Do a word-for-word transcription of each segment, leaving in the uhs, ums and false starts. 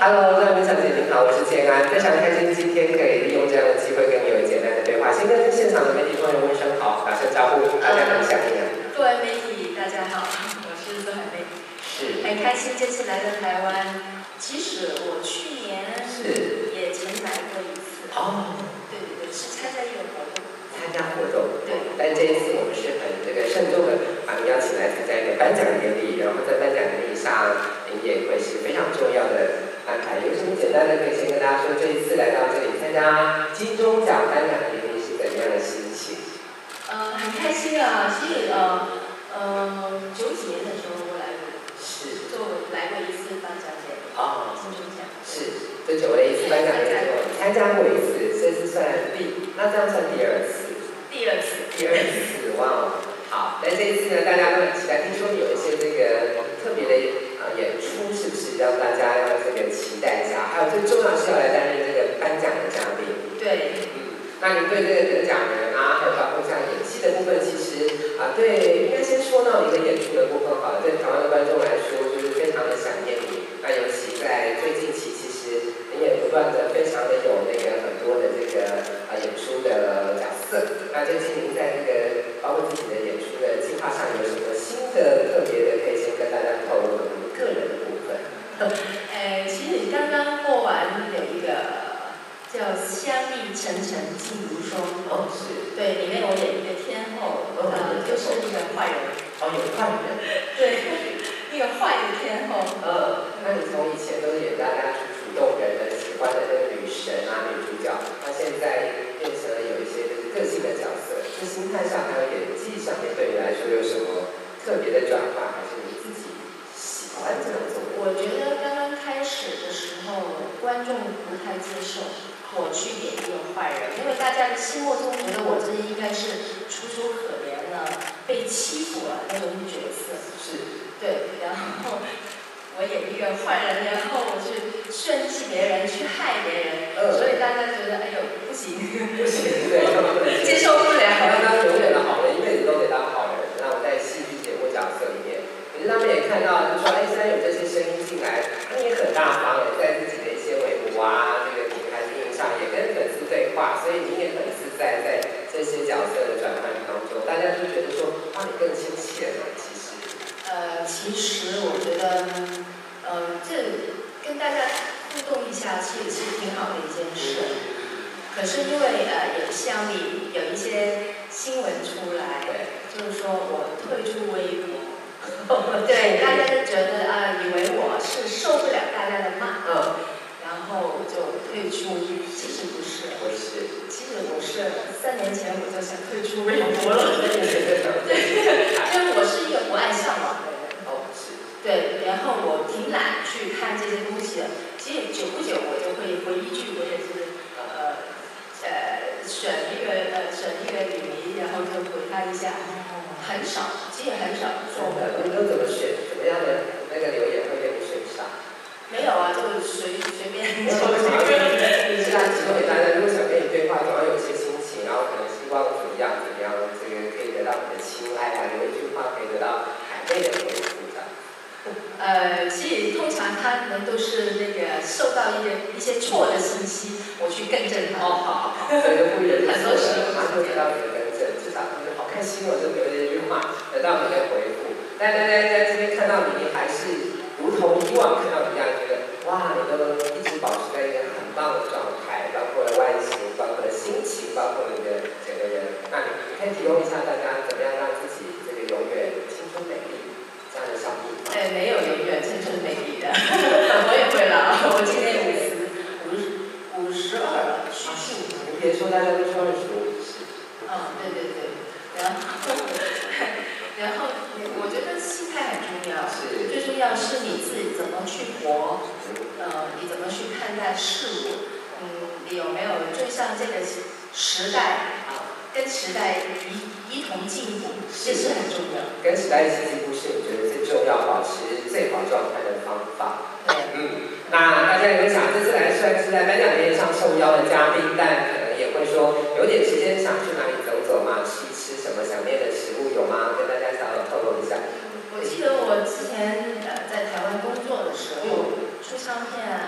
Hello， 各位小姐您好，我是建安，非常开心今天可以利用这样的机会跟你有简单的对话。先跟现场的媒体朋友问声好，打声招呼，大家很想念。 各位媒体大家好，我是孙海妹， 是很开心这次来到台湾。其实我去年是也曾来过一次。 哦， 对对对，是参加一个活动。 参加活动， 对。 但这一次我们是很这个慎重的把你邀请来参加一个颁奖典礼，然后在颁奖典礼上，您也会是非常重要的安排。有什么简单的可以先跟大家说，这一次来到这里参加金钟奖颁奖典礼是怎么样的心情？ 呃，很开心啊！其实呃呃，九几年的时候我来过， 是， 就来过一次颁奖典礼。 哦， 金钟奖。 是，这久违的一次颁奖典礼，参加过一次，这次算第，那这样算第二次。 第二次， 第二次，哇哦，好，但这一次呢，大家都很期待。听说有一些这个特别的呃演出，是不是让大家要这个期待一下？还有最重要是要来担任这个颁奖的嘉宾。 对， 嗯，那你对这个得奖人啊，还有包括像演戏的部分，其实啊，对，应该先说到你的演出的部分好了。对台湾的观众来说，就是非常的想念你。那尤其在最近期，其实你也不断的非常的有那个很多的这个啊演出的角色。那最近您在这个包括自己的演出的计划上有什么新的特别的，可以先跟大家透露你个人的部分？ 呃，其实刚刚过完有一个叫《香蜜沉沉烬如霜》， 哦，是， 对，里面我演一个天后， 哦， 呃，就是一个坏人。 哦，有坏人。 对，一个坏的天后。 嗯，那你从以前都是演大家楚楚动人的、喜欢的那个女神啊、女主角，那现在变成了有一些就是个性的角色，是心态上还有演技上面对你来说有什么特别的转换，还是你自己喜欢这样做？ 我觉得刚刚开始的时候，观众不太接受我去演一个坏人，因为大家的心目中觉得我这应该是楚楚可怜了、被欺负了那种角色。 是。 对，然后我演一个坏人，然后我去算计别人，去害别人， 嗯、 所以大家觉得哎呦不行， 不行，对，他们不能接受不了。 要当永远的好人，一辈子都得当好人。那我在戏剧节目角色里面，可是他们也看到，就说哎，现在有这些声音进来，他们也很大方，也在自己的一些尾部啊，这个平台经营上也跟粉丝对话，所以你也很自在在这些角色的转换当中，大家就觉得说，哇，你更亲切了，其实。 呃，其实我觉得，呃，这跟大家互动一下，其实是挺好的一件事。可是因为呃，有乡里有一些新闻出来，就是说我退出微博，对，大家就觉得啊、呃，以为我是受不了大家的骂， 嗯， 然后就退出，其实不是， 不是， 其实我是三年前我就想退出微博了，对，因为我是一个不爱上网的人。对，然后我挺懒去看这些东西的。其实久不久我就会回一句，我也是呃呃选一个呃选一个女迷，然后就回她一下，很少，其实很少做的。 你都怎么选？怎么样的那个留言会被你选上？ 没有啊，就随随便。 是啊，提供给大家，如果想跟你对话，总要有一些心情，然后可能希望怎么样怎么样，这个可以得到你的青睐啊，有一句话可以得到海内的回复的。 呃，其实通常他们都是那个受到一些一些错的信息，我去更正他。 哦，好好好，所以就故意的很多时候马上得到你的更正，至少他们好开心哦，就留了一句话，得到你的回复。但大家在今天看到你，你还是如同以往看到你一样，觉得哇，你都一直保持在一个很棒的状态，包括了外形，包括了心情，包括你的整个人。那你可以提供一下大家怎么样让自己这个永远青春美丽这样的小秘方？ 哎，没有永远青春美丽的，我也会老，我今年五十五五十二了，虚数。 你别说，大家都说二十五。 嗯，对对对，然后然后我觉得心态很重要，最重要是你自己怎么去活，呃，你怎么去看待事物，嗯，你有没有就像这个时代啊，跟时代一一同进步，这是很重要。 跟时代一起进步是你觉得最重要、保持最好状态的方法。 对， 嗯，那大家有没有想，这次来虽然是在颁奖典礼上受邀的嘉宾，但可能也会说有点时间想去哪里走走嘛，吃一吃什么想念的食物有吗？跟大家小小透露一下。 我记得我之前呃在台湾工作的时候，出唱片啊，还有拍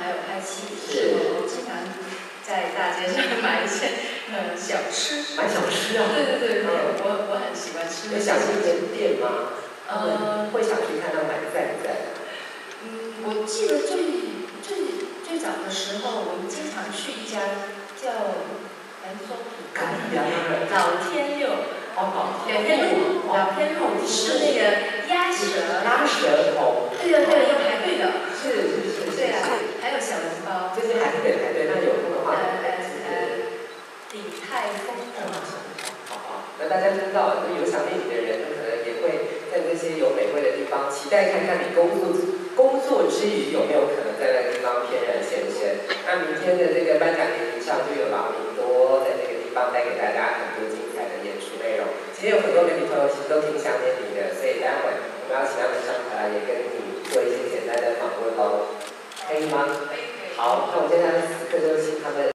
七的时候，我经常在大街上买一些呃小吃。 买小吃啊？ 对对对对，嗯、我我很喜欢吃。 有想去间店吗？ 呃， 会想去看他买在不在？ 嗯，我记得最最最早的时候，我们经常去一家叫南丰咖喱啊， 老天六。哦，老天路，老天路是那个鸭舌， 鸭舌头， 对对对，要排队的， 是是是， 对啊，还有小笼包， 就是还是得排队，那有空的话， 呃呃呃，鼎泰丰的， 好好，那大家知道，有想念你的人，可能也会在那些有美味的地方，期待看看你工作工作之余有没有可能在那个地方翩然现身。那明天的这个颁奖典礼上，就有劳明多在这个地方带给大家很多精彩的演出内容。今天有很多媒体朋友其实都挺想念你的，所以待会我们要请他们上台，也跟你做一些简单的访问喽，可以吗？好，那我现在此刻就请他们。